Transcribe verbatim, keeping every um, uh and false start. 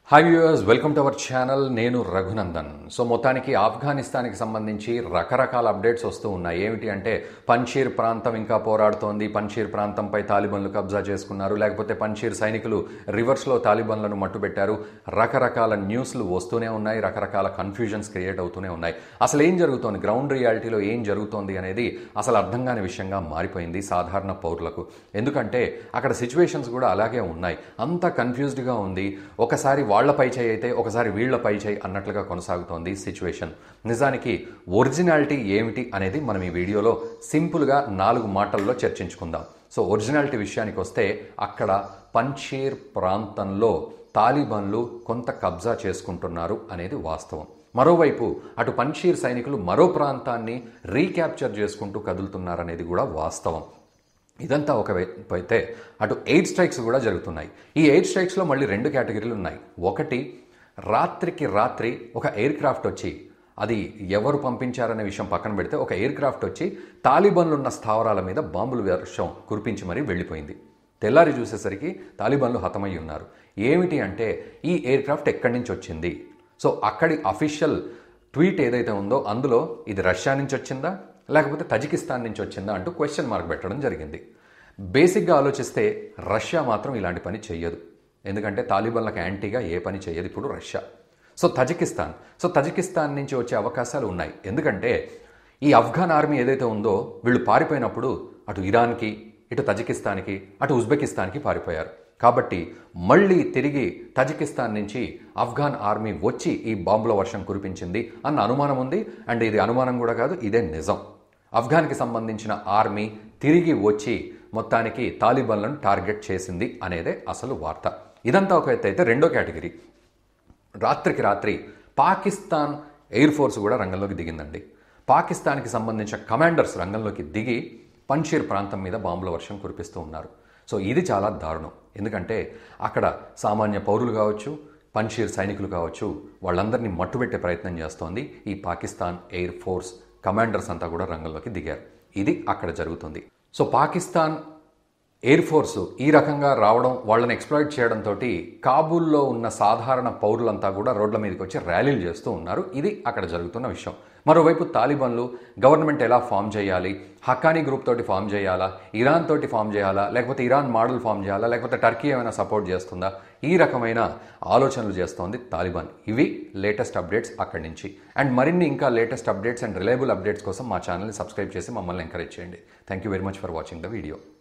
Hi viewers, welcome to our channel. నేను Raghunandan. So మొత్తానికి ఆఫ్ఘనిస్తాన్కి సంబంధించి రకరకాల అప్డేట్స్ వస్తూ ఉన్నాయి. ఏమిటి అంటే పంజీర్ ప్రాంతం ఇంకా పోరాడుతోంది, పంజీర్ ప్రాంతంపై తాలిబన్లు కబ్జా చేసుకున్నారు, లేకపోతే పంజీర్ సైనికులు రివర్స్లో తాలిబన్లను మట్టుబెట్టారు. రకరకాల న్యూస్లు వస్తూనే ఉన్నాయి, రకరకాల కన్ఫ్యూజన్స్ క్రియేట్ అవుతూనే ఉన్నాయి. అసలు ఏం జరుగుతోంది, గ్రౌండ్ రియాలిటీలో ఏం జరుగుతోంది అనేది అసలు అర్థం కాని విషయంగా మారిపోయింది సాధారణ పౌరులకు. ఎందుకంటే అక్కడ సిచ్యువేషన్స్ కూడా అలాగే ఉన్నాయి. అంత కన్ఫ్యూజ్డ్గా ఉంది. ఒకసారి వాళ్ల పై చేయి అయితే ఒకసారి వీళ్ల పై చేయి అన్నట్లుగా కొనసాగుతోంది సిచ్యువేషన్. నిజానికి ఒరిజినాలిటీ ఏమిటి అనేది మనం ఈ వీడియోలో సింపుల్గా నాలుగు మాటల్లో చర్చించుకుందాం. సో ఒరిజినాలిటీ విషయానికి వస్తే అక్కడ పంజీర్ ప్రాంతంలో తాలిబాన్లు కొంత కబ్జా చేసుకుంటున్నారు అనేది వాస్తవం. మరోవైపు అటు పంజీర్ సైనికులు మరో ప్రాంతాన్ని రీక్యాప్చర్ చేసుకుంటూ కదులుతున్నారనేది కూడా వాస్తవం. ఇదంతా ఒకవైపు అయితే అటు ఎయిర్ స్ట్రైక్స్ కూడా జరుగుతున్నాయి. ఈ ఎయిర్ స్ట్రైక్స్లో మళ్ళీ రెండు కేటగిరీలు ఉన్నాయి. ఒకటి, రాత్రికి రాత్రి ఒక ఎయిర్ క్రాఫ్ట్ వచ్చి, అది ఎవరు పంపించారనే విషయం పక్కన పెడితే, ఒక ఎయిర్ క్రాఫ్ట్ వచ్చి తాలిబాన్లు ఉన్న స్థావరాల మీద బాంబులు వర్షం కురిపించి మరీ వెళ్ళిపోయింది. తెల్లారి చూసేసరికి తాలిబాన్లు హతమై ఉన్నారు. ఏమిటి అంటే ఈ ఎయిర్ క్రాఫ్ట్ ఎక్కడి నుంచి వచ్చింది? సో అక్కడి అఫీషియల్ ట్వీట్ ఏదైతే ఉందో అందులో ఇది రష్యా నుంచి వచ్చిందా లేకపోతే తజికిస్తాన్ నుంచి వచ్చిందా అంటూ క్వశ్చన్ మార్క్ పెట్టడం జరిగింది. బేసిక్గా ఆలోచిస్తే రష్యా మాత్రం ఇలాంటి పని చెయ్యదు. ఎందుకంటే తాలిబాన్లకు యాంటీగా ఏ పని చేయదు ఇప్పుడు Russia. So Tajikistan so Tajikistan నుంచి వచ్చే అవకాశాలు ఉన్నాయి. ఎందుకంటే ఈ ఆఫ్ఘన్ ఆర్మీ ఏదైతే ఉందో వీళ్ళు పారిపోయినప్పుడు అటు ఇరాన్కి, ఇటు తజికిస్తాన్కి, అటు ఉజ్బెకిస్తాన్కి పారిపోయారు. కాబట్టి మళ్ళీ తిరిగి తజికిస్తాన్ నుంచి ఆఫ్ఘన్ ఆర్మీ వచ్చి ఈ బాంబుల వర్షం కురిపించింది అన్న అనుమానం ఉంది. అండ్ ఇది అనుమానం కూడా కాదు, ఇదే నిజం. ఆఫ్ఘన్కి సంబంధించిన ఆర్మీ తిరిగి వచ్చి మొత్తానికి తాలిబాన్లను టార్గెట్ చేసింది అనేదే అసలు వార్త. ఇదంతా ఒక ఎత్తు అయితే, రెండో కేటగిరీ, రాత్రికి రాత్రి పాకిస్తాన్ ఎయిర్ ఫోర్స్ కూడా రంగంలోకి దిగిందండి. పాకిస్తాన్కి సంబంధించిన కమాండర్స్ రంగంలోకి దిగి పంజీర్ ప్రాంతం మీద బాంబుల వర్షం కురిపిస్తూ ఉన్నారు. సో ఇది చాలా దారుణం. ఎందుకంటే అక్కడ సామాన్య పౌరులు కావచ్చు, పంజీర్ సైనికులు కావచ్చు, వాళ్ళందరినీ మట్టుబెట్టే ప్రయత్నం చేస్తోంది ఈ పాకిస్తాన్ ఎయిర్ ఫోర్స్. కమాండర్స్ అంతా కూడా రంగంలోకి దిగారు. ఇది అక్కడ జరుగుతుంది. సో పాకిస్తాన్ ఎయిర్ ఫోర్సు ఈ రకంగా రావడం, వాళ్ళని ఎక్స్ప్లాయిట్ చేయడంతో కాబూల్లో ఉన్న సాధారణ పౌరులంతా కూడా రోడ్ల మీదకి వచ్చి ర్యాలీలు చేస్తూ ఉన్నారు. ఇది అక్కడ జరుగుతున్న విషయం. మరోవైపు తాలిబాన్లు గవర్నమెంట్ ఎలా ఫామ్ చేయాలి, హక్కానీ గ్రూప్ తోటి ఫామ్ చేయాలా, ఇరాన్ తోటి ఫామ్ చేయాలా, లేకపోతే ఇరాన్ మోడల్ ఫామ్ చేయాలా, లేకపోతే టర్కీ ఏమైనా సపోర్ట్ చేస్తుందా, ఈ రకమైన ఆలోచనలు చేస్తోంది తాలిబాన్. ఇవి లేటెస్ట్ అప్డేట్స్ అక్కడి నుంచి. అండ్ మరిన్ని ఇంకా latest updates and reliable updates కోసం మా ఛానల్ని సబ్స్క్రైబ్ చేసి మమ్మల్ని ఎంకరేజ్ చేయండి. Thank you very much for watching the video.